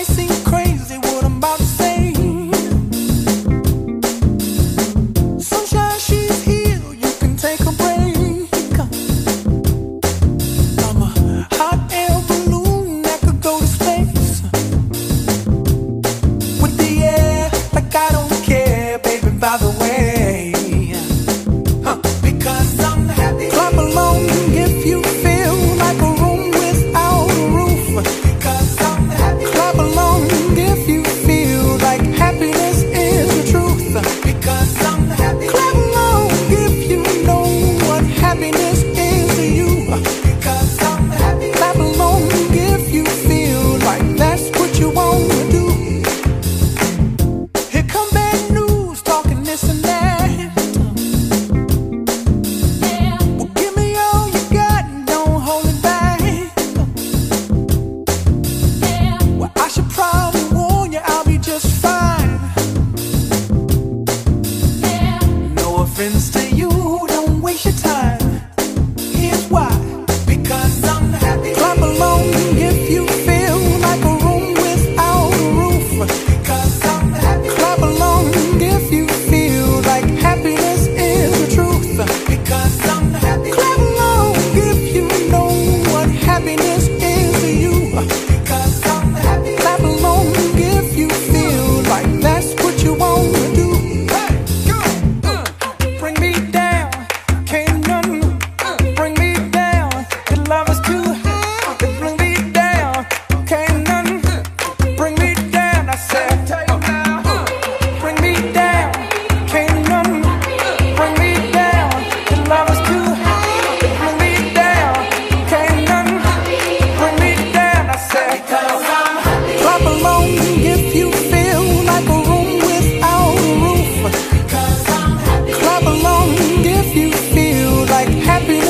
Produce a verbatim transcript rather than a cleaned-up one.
might seem crazy what I'm about to say. Sunshine, she's here, you can take a break. I'm a hot air balloon that could go to space. With the air, like I don't care, baby, by the way. Huh. Because I'm happy. Clap along if you feel like a room without a roof. Because I'm happy. Clap along if you feel like happiness is the truth. Because I'm happy. Clap along if you know what happiness is to you. Because I'm happy. Clap along if you feel like that's what you want to do. Here come bad news, talking this and that. Well, give me all you got and don't hold it back. Well, I should probably warn you, I'll be just fine. No offense to you, don't waste your time. Here's why. Because I'm happy. Clap along if you feel like a room without a roof. Because I'm happy. Clap along if you feel like happiness is the truth. Because I'm happy. Clap along if you know what happiness is to you. Because I'm happy. Clap along if you feel like that's what you want to do. Hey, go. Uh, bring me down, can't none bring me down. Your love is too high, bring me down, can't none bring me down. I said, uh, bring me down, can't none bring me down. Your love is too high, bring me down, can't none bring me down. I said, clap along if you feel like a room without a roof. Clap along if you feel like happiness